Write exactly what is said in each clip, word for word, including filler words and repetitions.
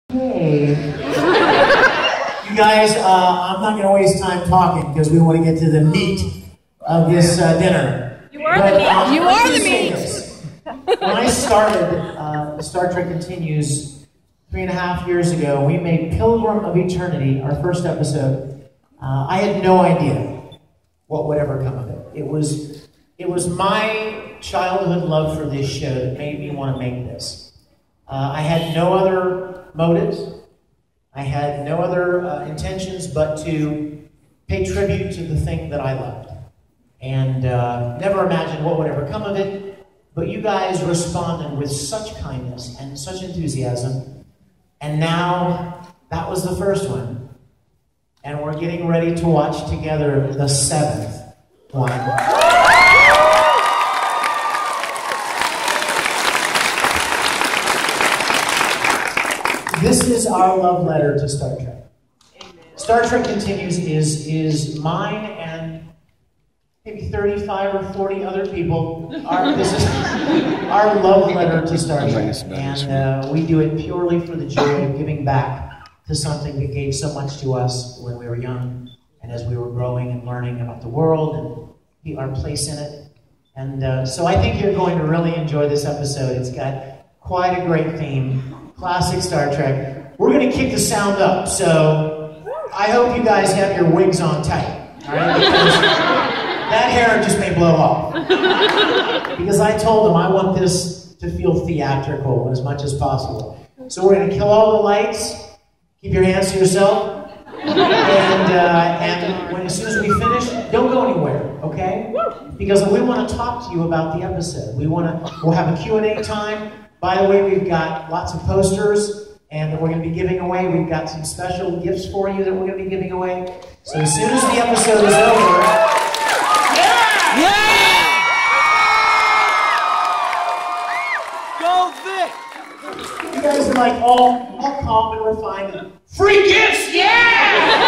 Hey. You guys, uh, I'm not going to waste time talking because we want to get to the meat of this uh, dinner. You are but, the meat. Um, you are the meat. When I started uh, Star Trek Continues three and a half years ago, we made Pilgrim of Eternity, our first episode. Uh, I had no idea what would ever come of it. It was, it was my childhood love for this show that made me want to make this. Uh, I had no other motives. I had no other uh, intentions but to pay tribute to the thing that I loved. And uh, never imagined what would ever come of it. But you guys responded with such kindness and such enthusiasm. And now, that was the first one. And we're getting ready to watch together the seventh one. This is our love letter to Star Trek. Amen. Star Trek Continues is, is mine and maybe thirty-five or forty other people. Our, this is our love letter to Star Trek. And uh, we do it purely for the joy of giving back to something that gave so much to us when we were young and as we were growing and learning about the world and our place in it. And uh, so I think you're going to really enjoy this episode. It's got quite a great theme. Classic Star Trek. We're going to kick the sound up, so I hope you guys have your wigs on tight, all right? Because that hair just may blow off. Because I told them I want this to feel theatrical as much as possible. So we're going to kill all the lights, keep your hands to yourself, and, uh, and when, as soon as we finish, don't go anywhere, okay? Because we want to talk to you about the episode. We want to, we'll have a Q and A time. By the way, we've got lots of posters and that we're going to be giving away. We've got some special gifts for you that we're going to be giving away. So as soon as the episode is over... Yeah! Yeah! Go Vic! You guys are like all, all calm and refined. And free gifts, yeah!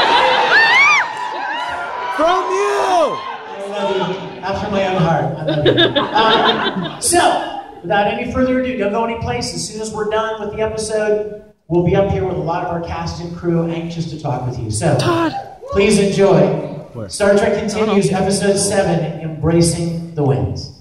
From you! I love you. After my own heart. I love you. Um, so... Without any further ado, don't go any place. As soon as we're done with the episode, we'll be up here with a lot of our cast and crew anxious to talk with you. So, Todd. Please enjoy Star Trek Continues, Episode seven, Embracing the Winds.